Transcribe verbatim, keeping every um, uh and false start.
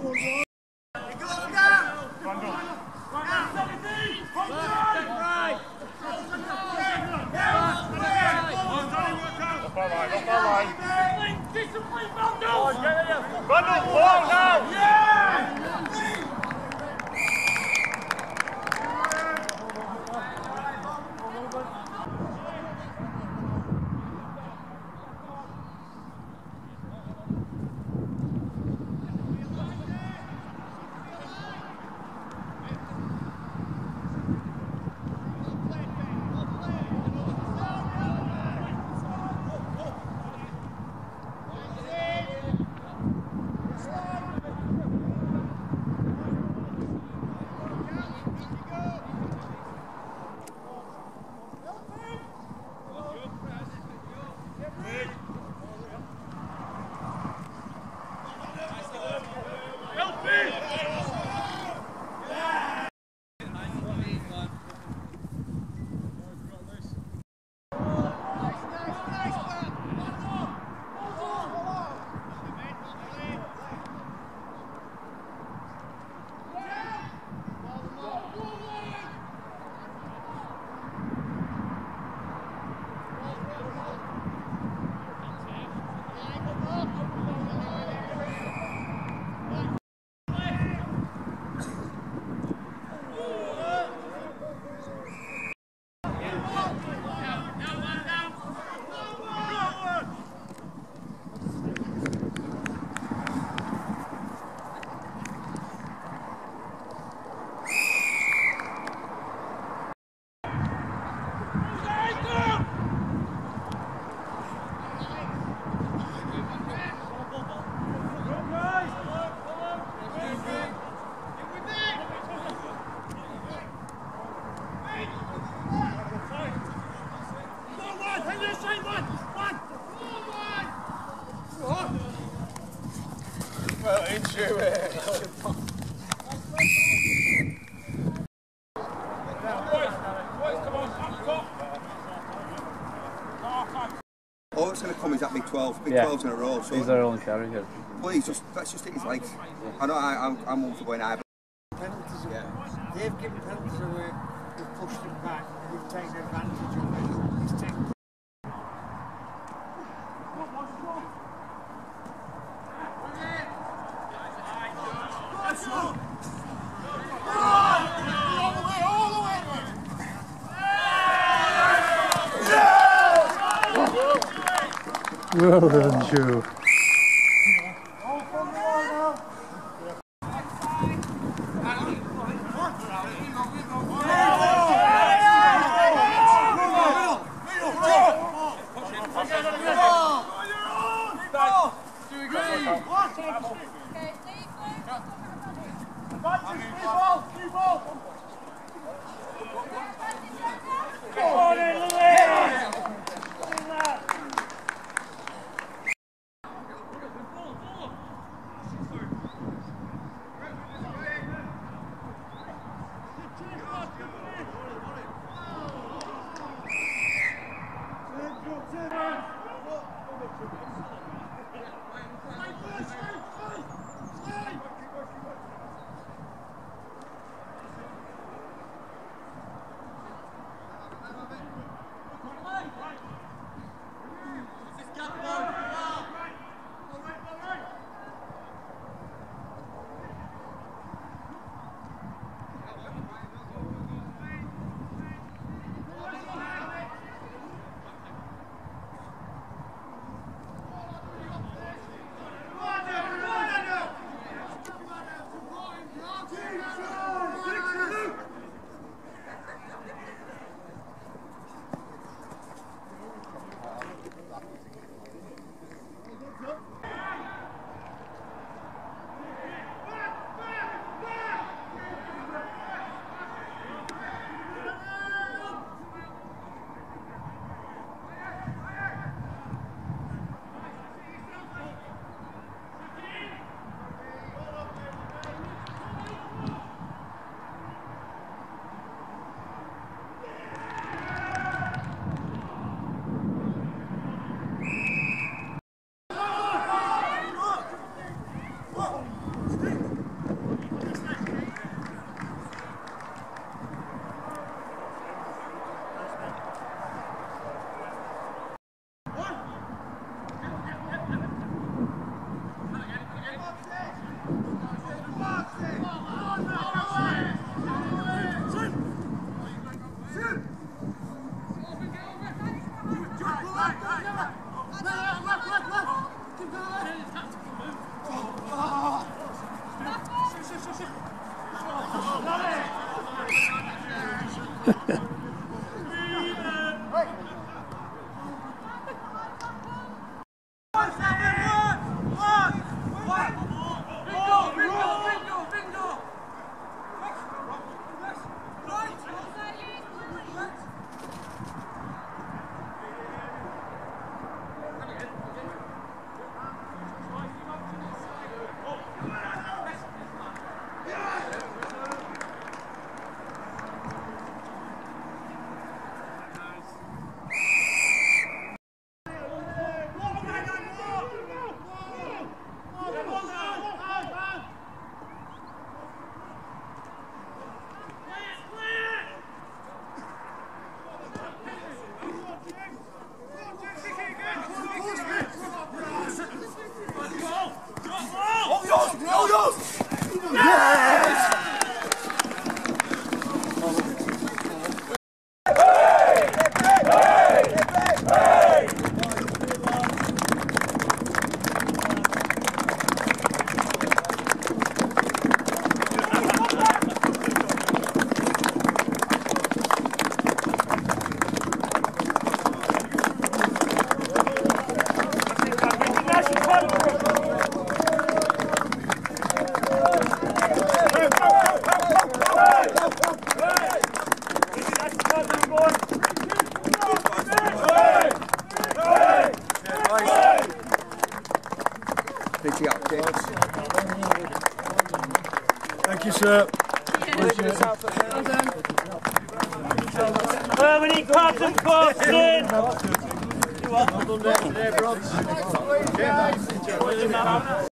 Discipline, Vandals! Vandals, ball now! Yeah! Well, into it. All that's going to come is that big twelve, big yeah. twelves in a row. So he's our only carry here. Please, just let's just take his legs. I know I, I'm, I'm one for going high. Penalties, yeah. They've given penalties away. We've pushed him back. We've taken advantage of it. He's taken. Well done, Joe. Yeah, okay. Thank you, sir. Well, we need cards and forks in. Well done there, Brods.